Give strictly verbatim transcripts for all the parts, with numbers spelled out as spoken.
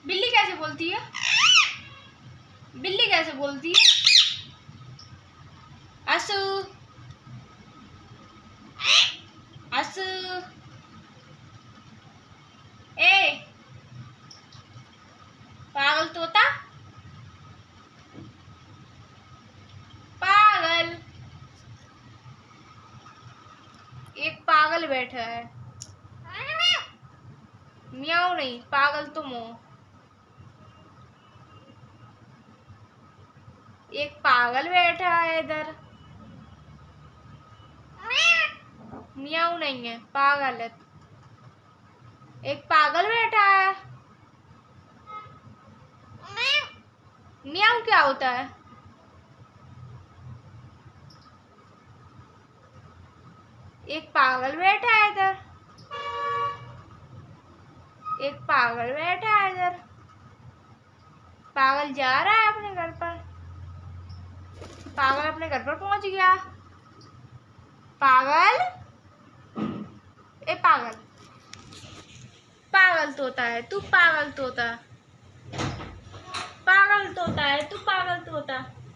बिल्ली कैसे बोलती है? बिल्ली कैसे बोलती है? असू असू ए पागल तोता, पागल। एक पागल बैठा है। म्याऊ नहीं, पागल तुम हो। एक पागल बैठा है इधर। म्याऊ नहीं है, पागल है। एक पागल बैठा है। म्याऊ क्या होता है? एक पागल बैठा है इधर। एक पागल बैठा है इधर। पागल जा रहा है अपने घर पर। पागल अपने घर पर पहुंच गया। पागल, ए पागल, पागल तोता है तू, पागल तोता, पागल तोता है तू, पागल तोता।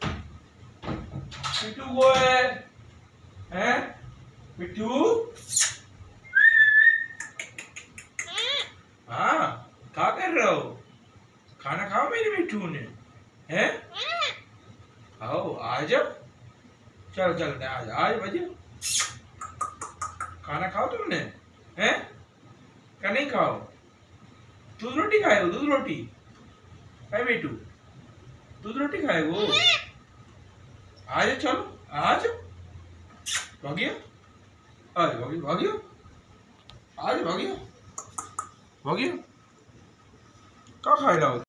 मिट्टू वो है, हैं? मिट्टू? हाँ, क्या कर रहे हो? खाना खाओ मेरे मिट्टू ने, हैं? आओ आ जाओ, चलो चलते आज आज बजे खाना खाओ तुमने, हैं? क्या नहीं खाओ? दूध रोटी खाए हो? दूध रोटी है बेटू, दूध रोटी खाए वो? आ जाओ, चलो आ जाओ, भागियो, आ जाओ, भागियो भागियो, आ जाओ, भागियो भागियो, क्या खाए लाओ?